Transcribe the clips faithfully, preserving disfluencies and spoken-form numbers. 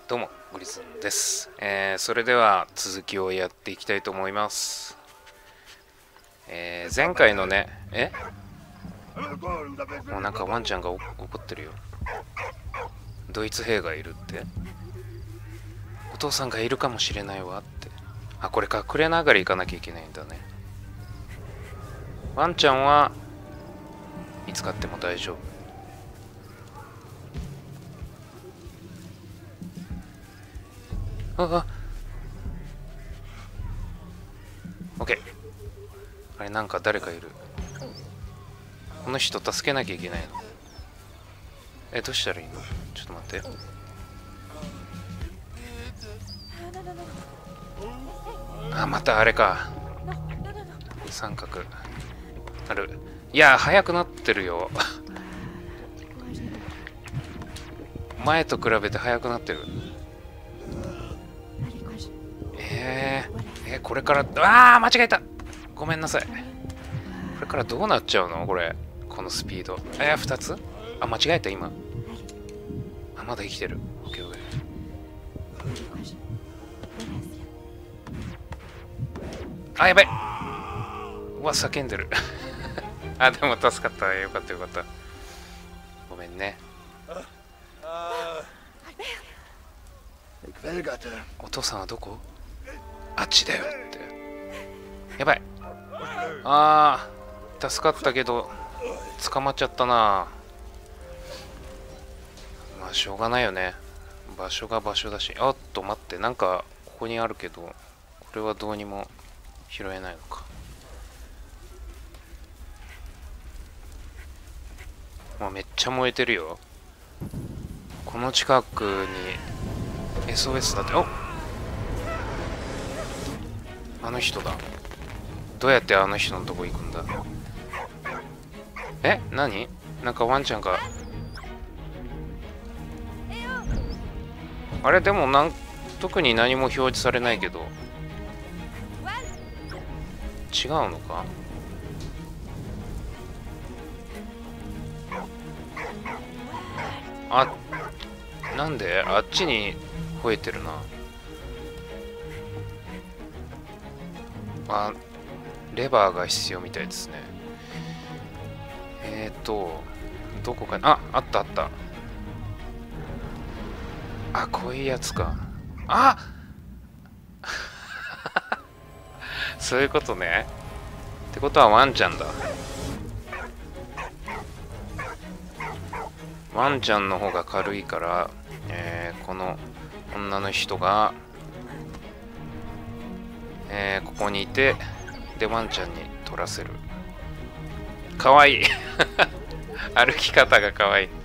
どうもグリズンです、えー、それでは続きをやっていきたいと思います、えー、前回のねえもうなんかワンちゃんが怒ってるよ。ドイツ兵がいるって。お父さんがいるかもしれないわって。あ、これ隠れながら行かなきゃいけないんだね。ワンちゃんはいつ買っても大丈夫。ああ、オッケー。あれ、なんか誰かいる。この人助けなきゃいけないの。え、どうしたらいいの？ちょっと待って。あ、またあれか。三角ある。いや、速くなってるよ。前と比べて速くなってる。えー、えー、これから、ああ、間違えた。ごめんなさい。これからどうなっちゃうのこれ。このスピード。えー、ふたつ？あ、間違えた、今。あ、まだ生きてる。オッケーオッケー。あ、やばい。うわ、叫んでる。あ、でも助かった。よかったよかった。ごめんね。お父さんはどこ？あっちだよって。やばい。あー、助かったけど捕まっちゃったな。まあしょうがないよね。場所が場所だし。あっと待って、なんかここにあるけど、これはどうにも拾えないのか。もうめっちゃ燃えてるよ。この近くに エスオーエス だって。お、あの人だ。どうやってあの人のとこ行くんだ。え、何？なんかワンちゃんが。あれ、でもなん特に何も表示されないけど。違うのか？あ、なんであっちに吠えてるな。あ、レバーが必要みたいですね。えーと、どこかに、あ、あったあった。あ、こういうやつか。あそういうことね。ってことはワンちゃんだ。ワンちゃんの方が軽いから、えー、この女の人が、えー、ここにいて、で、ワンちゃんに取らせる。かわいい。歩き方がかわい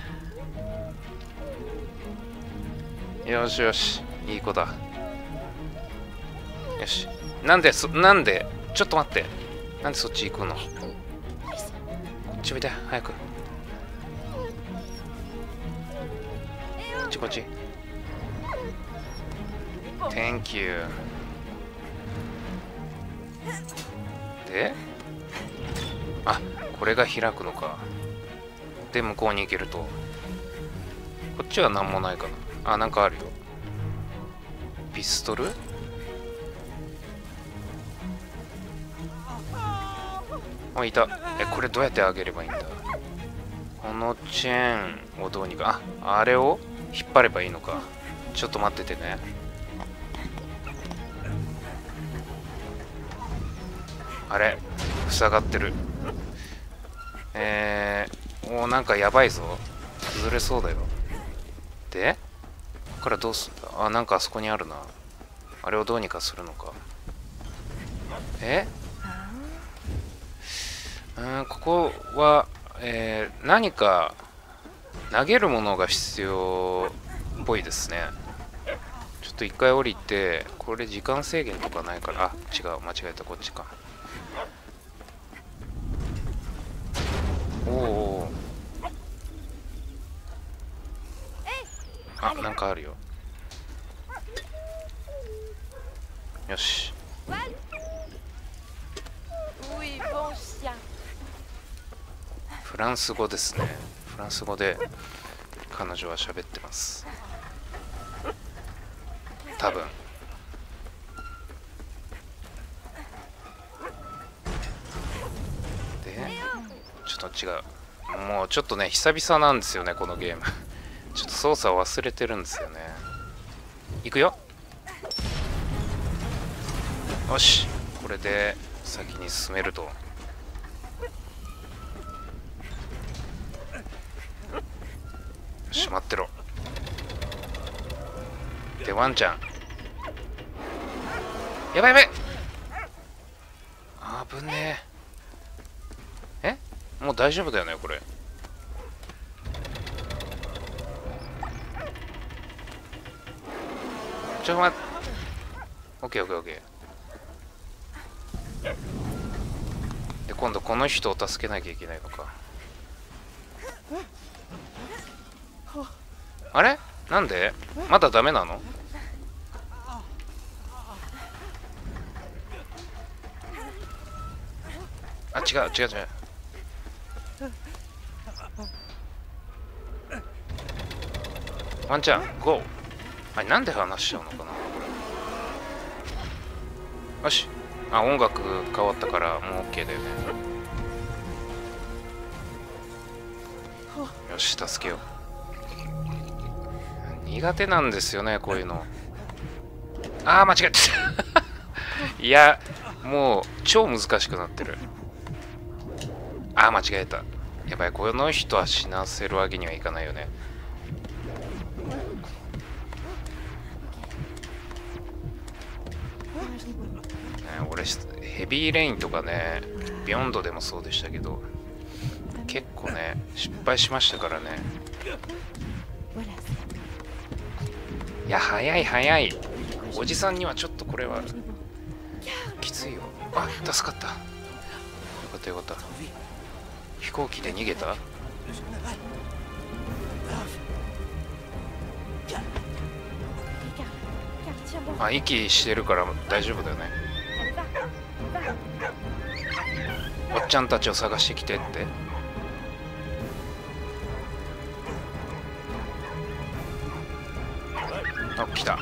い。よしよし、いい子だ。よし。なんで、そ、なんで、ちょっと待って。なんでそっち行くの？こっち見て、早く。こっちこっち。Thank you。で、あ、これが開くのか。で、向こうに行けると。こっちは何もないかな。あ、なんかあるよ。ピストル？あ、いた。え、これどうやって上げればいいんだ？このチェーンをどうにか。あ、あれを引っ張ればいいのか。ちょっと待っててね。あれ、塞がってる。えー、おー、なんかやばいぞ。崩れそうだよ。で、ここからどうすんだ？あ、なんかあそこにあるな。あれをどうにかするのか。え？うーん、ここは、えー、何か投げるものが必要っぽいですね。ちょっと一回降りて、これ時間制限とかないから、あ、違う、間違えた、こっちか。おお。あ、なんかあるよ。よし。フランス語ですね。フランス語で彼女は喋ってます。 多分。でちょっと違う、もうちょっとね久々なんですよねこのゲームちょっと操作を忘れてるんですよね。いくよ。よし、これで先に進めると。しまってろ。でワンちゃん、やばいやばい、あぶねえ。え、もう大丈夫だよねこれ。ちょっと待って。オッケーオッケーオッケー。で今度この人を助けなきゃいけないのか。あれ、なんでまだダメなの？あ、違う違う違う。ワンちゃんゴー。あれなんで話しちゃうのかなこれ。よし、あ、音楽変わったからもう OK だよね。よし、助けよう。苦手なんですよねこういうの。あー間違えたいやもう超難しくなってる。あー間違えた。やばい、この人は死なせるわけにはいかないよね。ね、俺ヘビーレインとかねビヨンドでもそうでしたけど結構ね失敗しましたからね。いや早い早い、おじさんにはちょっとこれはきついよ。あ、助かった、よかったよかった。飛行機で逃げた。あ、息してるから大丈夫だよね。おっちゃんたちを探してきてって。あ、来た。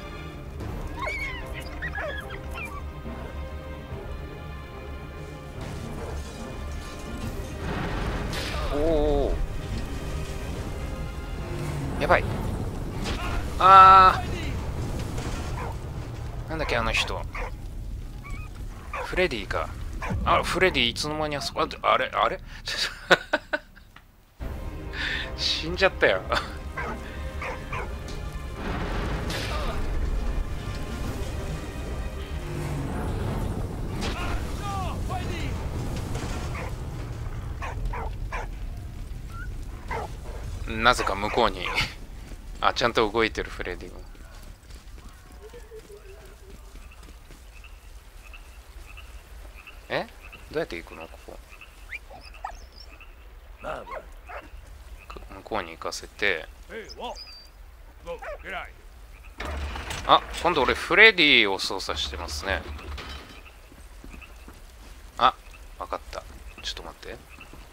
おお、やばい。あー、なんだっけあの人、フレディか。あ、フレディいつの間にあそこ、あれあれ死んじゃったよなぜか向こうにあ、ちゃんと動いてるフレディも。え、どうやって行くのここ。向こうに行かせて。あ、今度俺フレディを操作してますね。あ、わかった。ちょっと待って。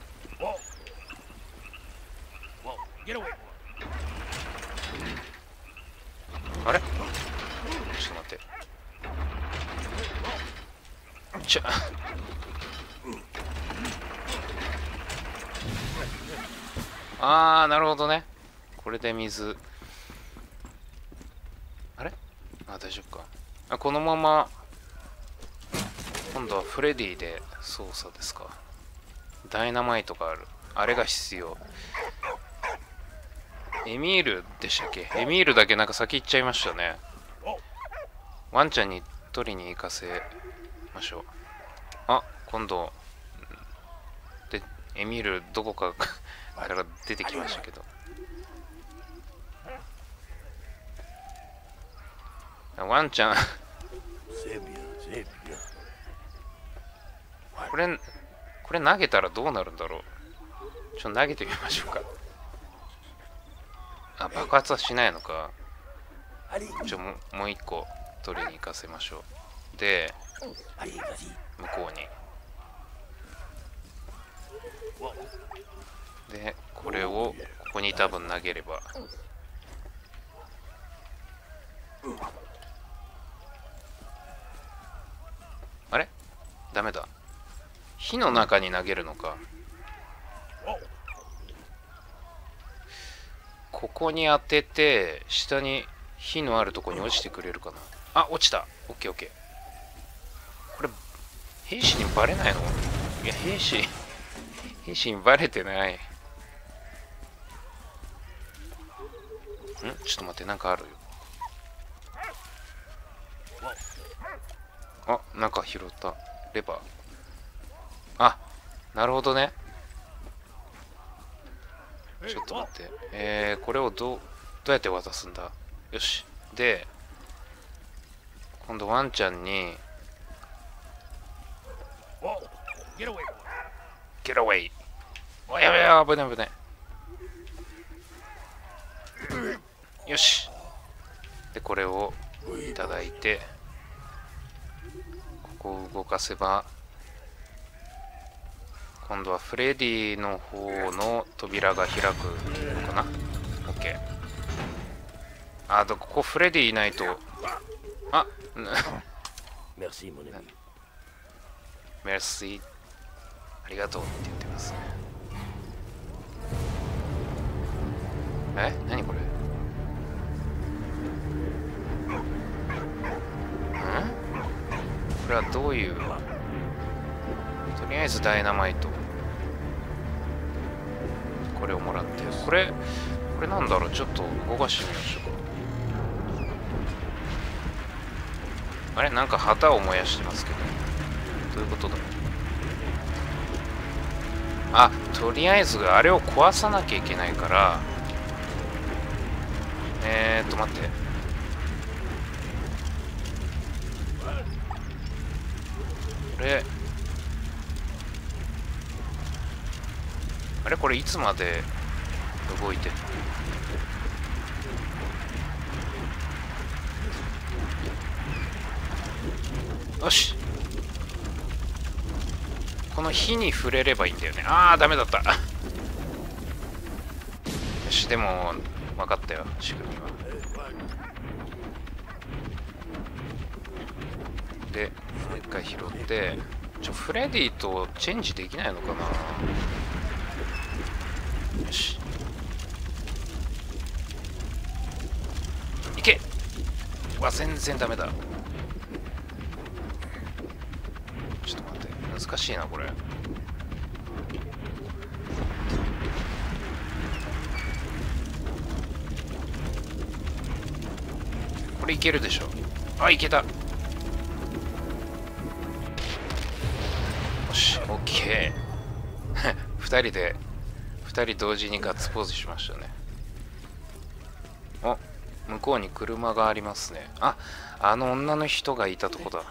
あれ、ちょっと待って。ちゃあー、なるほどね。これで水。あれ、あ、大丈夫か。あ、このまま今度はフレディで操作ですか。ダイナマイトがある、あれが必要。エミールでしたっけ。エミールだけなんか先行っちゃいましたね。ワンちゃんに取りに行かせましょう。あ、今度でエミールどこかから出てきましたけど。ワンちゃんこれこれ投げたらどうなるんだろう。ちょっと投げてみましょうか。あ、爆発はしないのか。ちょももう一個取りに行かせましょう。で向こうにでこれをここに多分投げれば。 ダメだ。火の中に投げるのか。ここに当てて下に火のあるとこに落ちてくれるかな。あ、落ちた。オッケーオッケー。これ兵士にバレないの？いや、兵士兵士にバレてない。ん、ちょっと待って、なんかあるよ。あ、なんか拾った。レバー。あ、なるほどね。ちょっと待って。えー、これをどう、どうやって渡すんだ？よし。で、今度ワンちゃんに、Get away! お、やべや、危ない危ない。よし。で、これをいただいて、ここを動かせば、今度はフレディの方の扉が開くのかな。 OK。 あ、とここフレディいないと。あ、メルシー、ありがとうって言ってますね。え、何これ。ん、これはどういう。とりあえずダイナマイト、これをもらって、これこれなんだろう。ちょっと動かしてみましょうか。あれ、なんか旗を燃やしてますけど、どういうことだろう。あ、とりあえずあれを壊さなきゃいけないから、えーっと待って、これあれ、これいつまで動いてるの？よし、この火に触れればいいんだよね。あー、ダメだった。よし、でも分かったよ、仕組みは。で、もう一回拾って、ちょフレディとチェンジできないのかな。よし、いけ。うわ、全然ダメだ。ちょっと待って、難しいなこれ。これいけるでしょ。あ、いけた。よし、オッケー。ふたりでふたり同時にガッツポーズしましたね。お、向こうに車がありますね。あ、あの女の人がいたとこだ。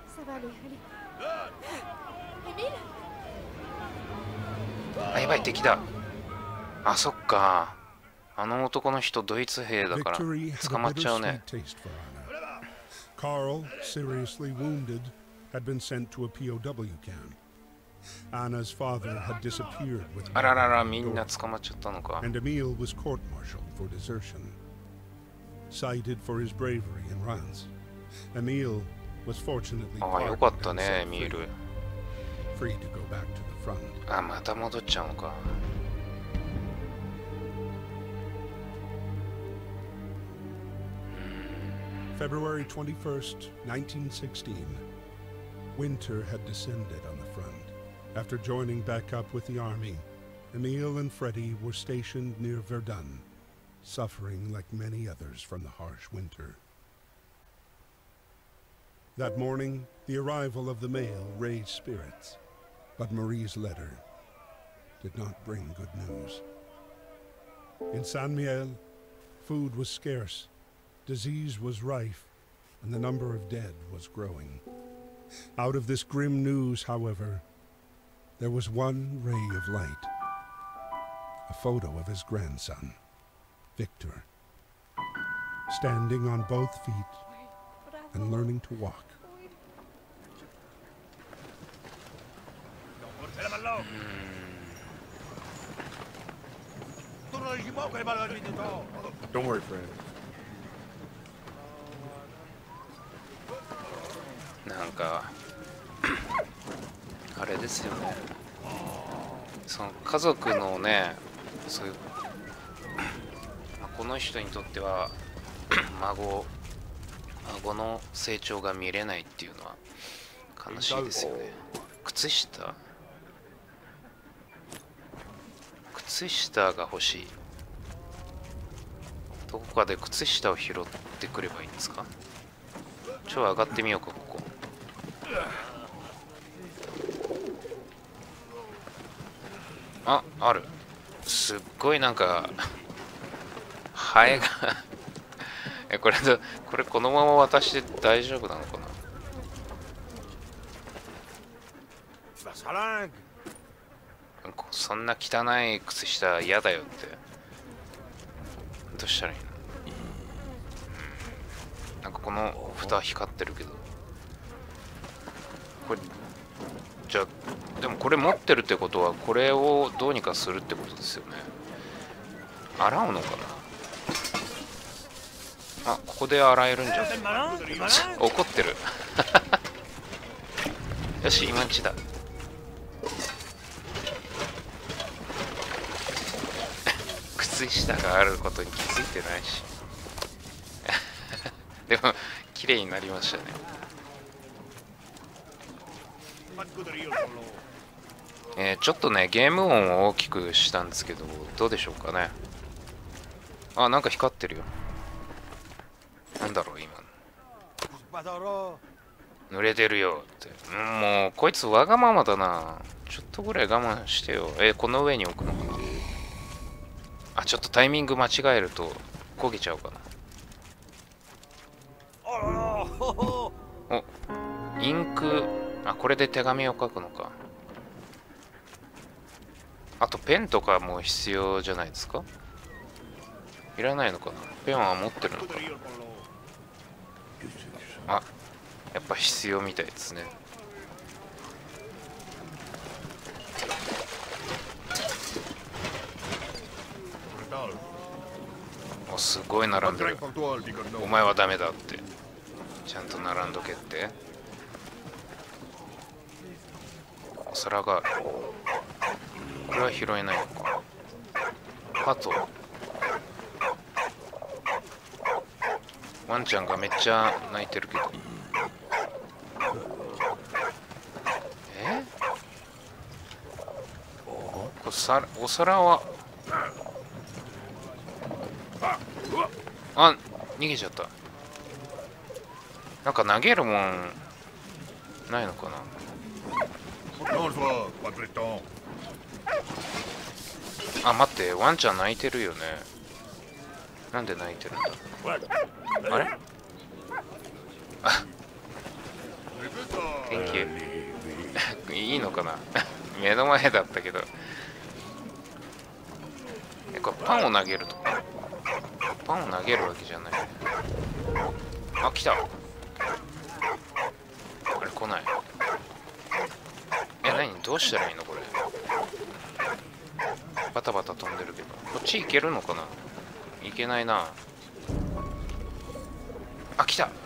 あ、やばい、敵だ。あ、そっか。あの男の人ドイツ兵だから捕まっちゃうね。 Carl, seriously wounded, had been sent to a P O W camp. Anna's father had disappeared with あららら、みんな捕まっちゃったのか。 and Emil was court-martialed for desertion. Cited for his bravery in Reims, Emil was fortunately ああ、よかったね、エミール。 free to go back to the front. あ、また戻っちゃうのか。 February twenty-first, nineteen sixteen. Winter had descended on the front. After joining back up with the army, Emil and Freddie were stationed near Verdun, suffering like many others from the harsh winter. That morning, the arrival of the mail raised spirits, but Marie's letter did not bring good news. In Saint-Mihiel, food was scarce, disease was rife, and the number of dead was growing. Out of this grim news, however, there was one ray of light. A photo of his grandson, Victor, standing on both feet and learning to walk. Don't worry, Fred. なんかあれですよね、その家族のね、そういうこの人にとっては孫孫の成長が見れないっていうのは悲しいですよね。靴下靴下が欲しい。どこかで靴下を拾ってくればいいんですか。ちょっと上がってみようか。ここあ、ある。すっごいなんかハエがえ、これだ、これこのまま渡して大丈夫なのかな。そんな汚い靴下嫌だよって。どうしたらいいの。なんかこの蓋光ってるけど、これじゃあでもこれ持ってるってことはこれをどうにかするってことですよね。洗うのかな。あ、ここで洗えるんじゃん。怒ってるよし、今んちだ靴下があることに気づいてないしでも綺麗になりましたね。えー、ちょっとねゲーム音を大きくしたんですけどどうでしょうかね。あ、なんか光ってるよ。なんだろう今の。濡れてるよって、うん、もうこいつわがままだな。ちょっとぐらい我慢してよ。えー、この上に置くのかな。あ、ちょっとタイミング間違えると焦げちゃうかな。お、インク、あ、これで手紙を書くのか。あとペンとかも必要じゃないですか。いらないのかな。ペンは持ってるのか。あ、やっぱ必要みたいですね。お、すごい並んでる。お前はダメだってちゃんと並んどけって。お皿がある。これは拾えないのか。ハト、ワンちゃんがめっちゃ泣いてるけど。えお皿、お皿はあ、逃げちゃった。なんか投げるもんないのかな。あ、待って、ワンちゃん泣いてるよね。なんで泣いてるんだ。あれあ、Thank you いいのかな目の前だったけど。え、これパンを投げるとか。パンを投げるわけじゃない。あ、来た。あれ来ない。え、何どうしたらいいのこれ。バタバタ飛んでるけど。こっち行けるのかな。行けないな。あ、来た。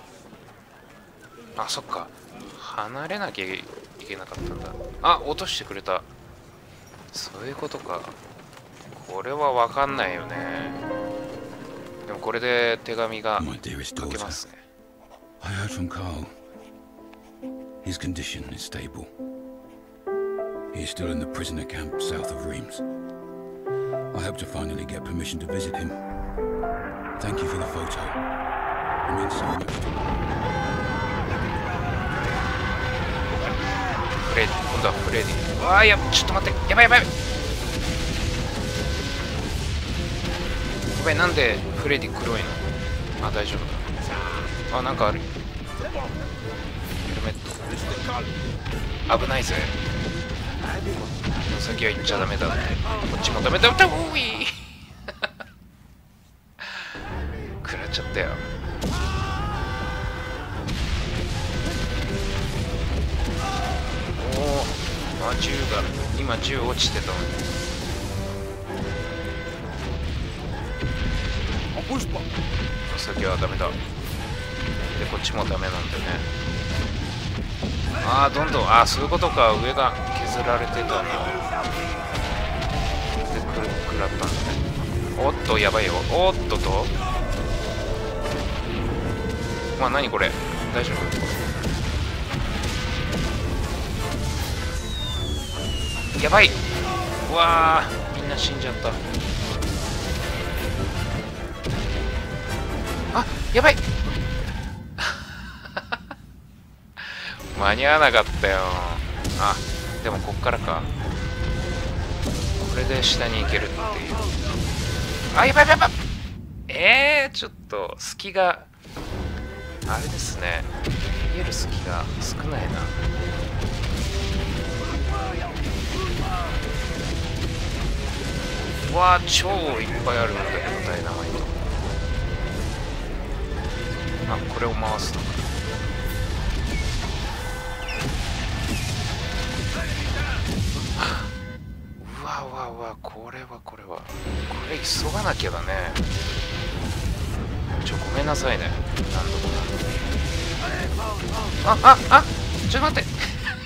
あ、そっか。離れなきゃいけなかったんだ。あ、落としてくれた。そういうことか。これはわかんないよね。でもこれで手紙が書けますね。 I heard from Carl. His condition is stable. He is still in the prisoner camp south of Reims. I hope to finally get permission to visit him. Thank you for the photo. It means so much to me. フレディ、今度はフレディ。わあ、や、ちょっと待って、やばいやばい。やばい、なんでフレディ黒いの。あ、大丈夫だ。あ、なんかある。ヘルメット。危ないぜ。先は行っちゃダメだって。こっちもダメだ。うい食らっちゃったよ。おお、あ、銃が今銃落ちてたのに。先はダメだ。でこっちもダメなんだよね。 ああどんどん、ああそういうことか、上が削られてたのでくるくらったんだね。おっとやばいよ。おっとと、まあ何これ、大丈夫？やばい。うわあみんな死んじゃった。あやばい間に合わなかったよ。あでもこっからか、これで下に行けるっていう。あやばいやばい。えー、ちょっと隙があれですね、見える隙が少ないな。うわー超いっぱいあるんだけど、ダイナマイト。あこれを回すのか。うわうわうわ、これはこれはこれ急がなきゃだね。ちょごめんなさいね、何度もあああちょっと待って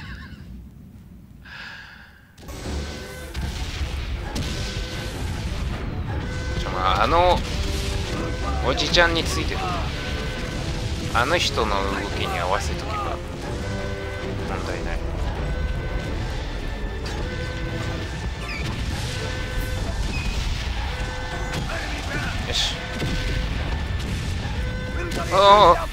ちょ、まあ、あのおじちゃんについてる、あの人の動きに合わせとけば問題ない。よし。ああ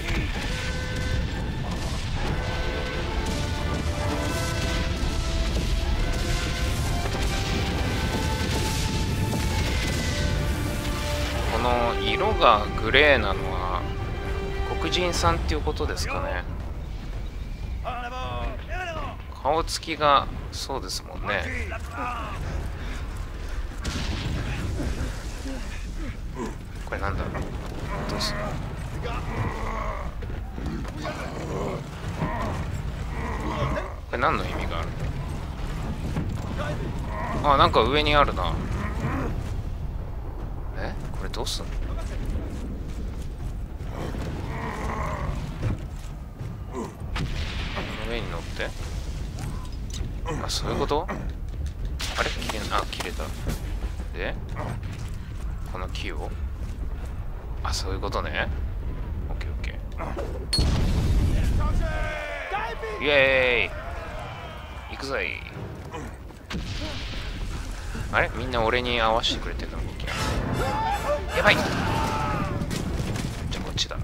この色がグレーなのは黒人さんっていうことですかね。顔つきがそうですもんね。これなんだろう、どうする。これ何の意味があるの。あなんか上にあるな。えこれどうすんの。この上に乗って、あそういうこと。あれ切れあ切れた。でこの木を、あそういうことね。オッケーオッケー。イエーイ行くぞい。あれみんな俺に合わせてくれてるの動きな。やばい。じゃあこっちだ。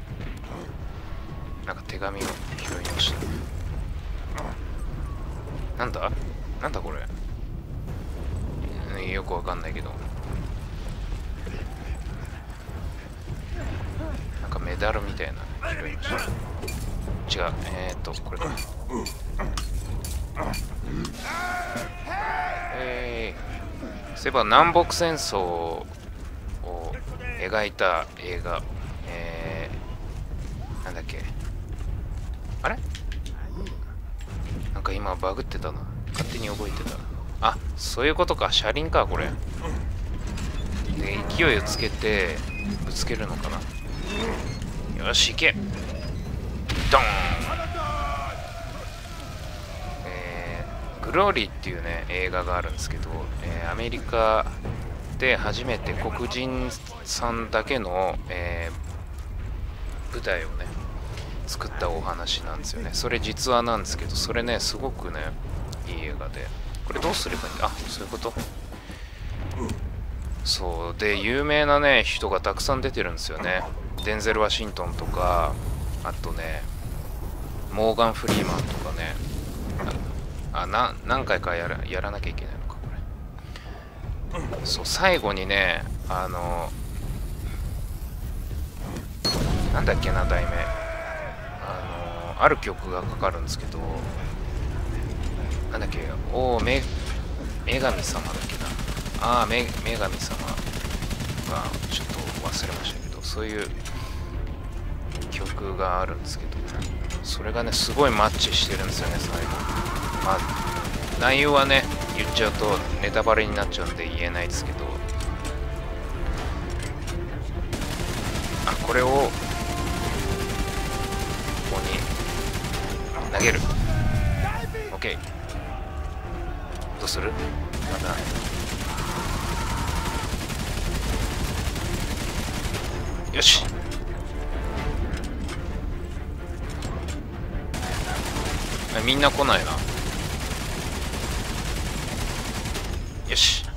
なんか手紙を拾いました。なんだなんだこれ、よくわかんないけど、なんかメダルみたいな拾いました。違う、えーっとこれか。えー、そういえば南北戦争を描いた映画、えー、なんだっけ、あれなんか今バグってたな、勝手に覚えてた。あそういうことか、車輪かこれで勢いをつけてぶつけるのかな。よし行けドーン。えー、グローリーっていうね映画があるんですけど、えー、アメリカで初めて黒人さんだけの、えー、舞台をね作ったお話なんですよね。それ実話なんですけど、それねすごくねいい映画で、これどうすればいいんだ。あそういうこと。そうで有名なね人がたくさん出てるんですよね。デンゼル・ワシントンとか、あとねモーガン・フリーマンとかね、あな何回かやらやらなきゃいけないのかこれ。そう最後にねあのなんだっけな題名、あのある曲がかかるんですけど、なんだっけ、おお女神様だっけな、ああ女神様がちょっと忘れましたけど、そういう曲があるんですけど、それがねすごいマッチしてるんですよね最後。まあ内容はね言っちゃうとネタバレになっちゃうんで言えないですけど、あこれをここに投げる。 OK。どうする？まだよし。みんな来ないな。よし。